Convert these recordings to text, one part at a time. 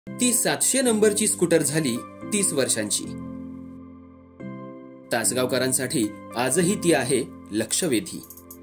ती 700 नंबरची स्कूटर झाली 30 वर्षांची। तासगावकरांसाठी आजही ती आहे लक्षवेधी।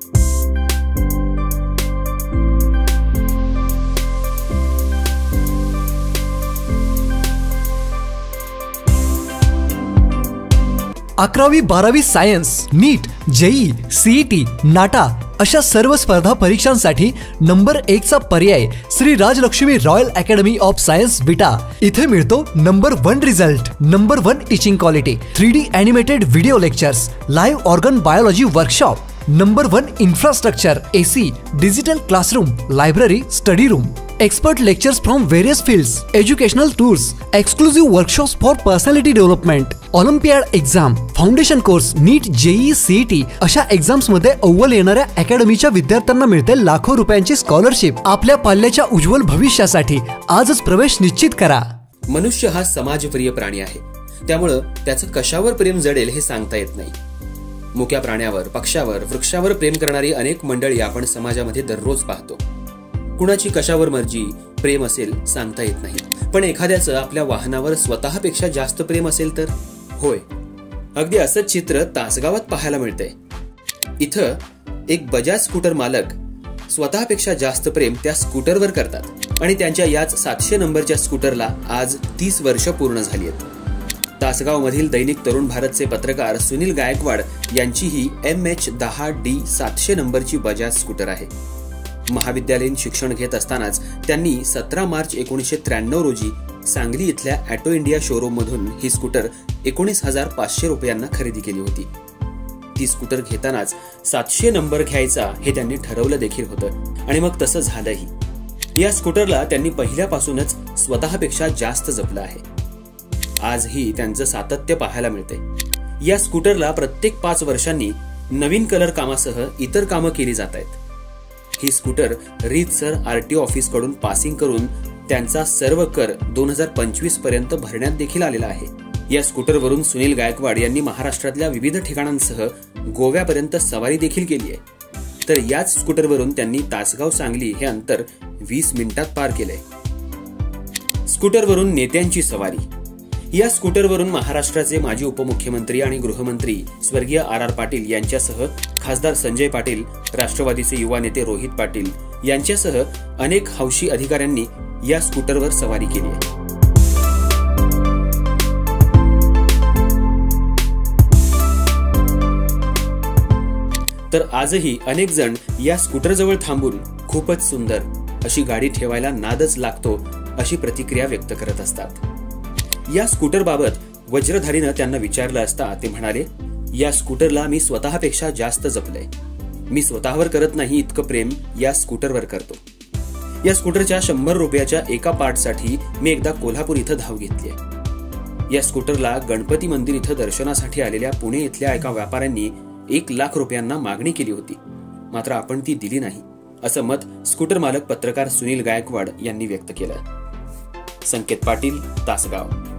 अकरावी 12वी science, NEET, JEE, CET, NATA अशा सर्व स्पर्धा परीक्षांसाठी नंबर 1 चा पर्याय Shri Rajlakshmi royal academy of science Vita. इथे मिळतो number 1 result, number 1 teaching quality, 3D animated video lectures, live organ biology workshop, number 1 infrastructure, AC, digital classroom, library, study room, expert lectures from various fields, educational tours, exclusive workshops for personality development, Olympiad exam, foundation course, NEET, JEE, CET अशा exams मध्ये अव्वल येणाऱ्या अकॅडमीच्या विद्यार्थ्यांना मिळते लाखो रुपयांची scholarship. आपल्या पाल्याच्या उज्ज्वल भविष्यासाठी आजच प्रवेश निश्चित करा। मनुष्य हा समाजप्रिय प्राणी आहे, त्यामुळे त्याचं कशावर प्रेम जडेल हे सांगता येत नाही। मुक्या प्राण्यावर, पक्षावर, वृक्षावर प्रेम करणारी अनेक मंडळी आपण समाजामध्ये दररोज पाहतो। कुणाची कशावर मर्जी, प्रेम असेल सांगता येत नाही, पण एखाद्याचं आपल्या वाहनावर स्वतःपेक्षा जास्त प्रेम असेल तर होय, अगदी असंच चित्र तासगावात पाहायला मिळतंय। इथं एक बजाज स्कूटर मालक स्वतःपेक्षा जास्त प्रेम त्या स्कूटरवर करतात आणि त्यांच्या याच 700 नंबरच्या स्कूटरला आज 30 वर्ष पूर्ण झाली आहेत। तासगाव मधील दैनिक तरुण भारतचे पत्रकार सुनील गायकवाड यांची ही MH10D 700 नंबरची बजाज स्कूटर आहे। महाविद्यालयीन शिक्षण घेत असतानाच त्यांनी 17 मार्च 1993 रोजी सांगली इथल्या ऑटो इंडिया शोरूम मधून ही स्कूटर 19,500 रुपयांना खरेदी केली होती। ती स्कूटर घेतानाच 700 नंबर घ्यायचा हे त्यांनी ठरवलं देखील होतं आणि मग तसं झालंही। या स्कूटरला त्यांनी पहिल्यापासूनच स्वतःपेक्षा जास्त जपलं आहे। आजही त्यांचं सातत्य पाहायला मिळते। या स्कूटरला प्रत्येक 5 वर्षांनी नवीन कलर कामासह इतर कामं केली जात आहेत। ही स्कूटर रीतसर RTO ऑफिस कडून पासिंग करून त्यांचा सर्व कर 2025 पर्यंत भरण्यात देखील आलेला आहे। या स्कूटरवरून सुनील गायकवाड यांनी महाराष्ट्रातल्या विविध ठिकाणांसह गोव्यापर्यंत सवारी देखील केली आहे। तर याच स्कूटरवरून त्यांनी तासगाव सांगली हे अंतर 20 मिनिटात पार केलंय। स्कूटरवरून नेत्यांची सवारी। या स्कूटरवरून महाराष्ट्राचे माजी उपमुख्यमंत्री आणि गृहमंत्री स्वर्गीय RR पाटील यांच्यासह खासदार संजय पाटील, राष्ट्रवादीचे युवा नेते रोहित पाटील यांच्यासह अनेक हौशी अधिकाऱ्यांनी या स्कूटरवर सवारी केली आहे। तर आजही अनेक जण या स्कूटरजवळ थांबून खूपच सुंदर अशी गाडी ठेवायला नादच लागतो अशी प्रतिक्रिया व्यक्त करत असतात। या स्कूटर बाबत वज्रधारीनं त्यांना विचारलं असता ते म्हणाले, या स्कूटरला मी स्वतःपेक्षा जास्त जपलंय। मी स्वतःवर करत नाही इतकं प्रेम या स्कूटरवर करतो। या स्कूटरच्या 100 रुपयाच्या एका पार्टसाठी मी एकदा कोल्हापूर इथं धाव घेतली। या स्कूटरला गणपती मंदिर इथं दर्शनासाठी आलेल्या पुणे इथल्या एका व्यापाऱ्यांनी 1 लाख रुपयांना मागणी केली होती, मात्र आपण ती दिली नाही असं मत स्कूटर मालक पत्रकार सुनील गायकवाड यांनी व्यक्त केलं। संकेत पाटील, तासगाव।